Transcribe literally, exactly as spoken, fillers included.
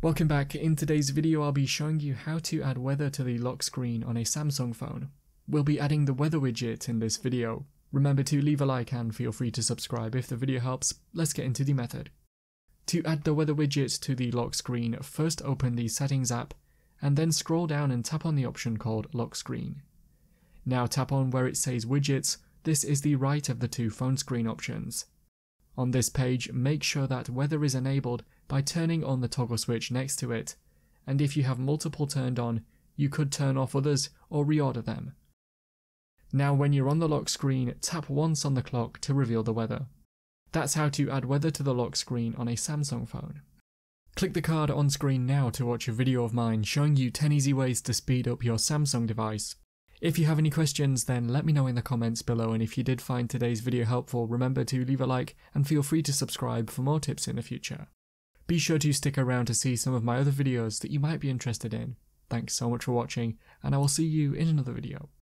Welcome back. In today's video I'll be showing you how to add weather to the lock screen on a Samsung phone. We'll be adding the weather widget in this video. Remember to leave a like and feel free to subscribe if the video helps. Let's get into the method. To add the weather widget to the lock screen, first open the Settings app and then scroll down and tap on the option called Lock Screen. Now tap on where it says Widgets. This is the right of the two phone screen options. On this page, make sure that weather is enabled by turning on the toggle switch next to it, and if you have multiple turned on, you could turn off others or reorder them. Now when you're on the lock screen, tap once on the clock to reveal the weather. That's how to add weather to the lock screen on a Samsung phone. Click the card on screen now to watch a video of mine showing you ten easy ways to speed up your Samsung device. If you have any questions, then let me know in the comments below, and if you did find today's video helpful, remember to leave a like and feel free to subscribe for more tips in the future. Be sure to stick around to see some of my other videos that you might be interested in. Thanks so much for watching, and I will see you in another video.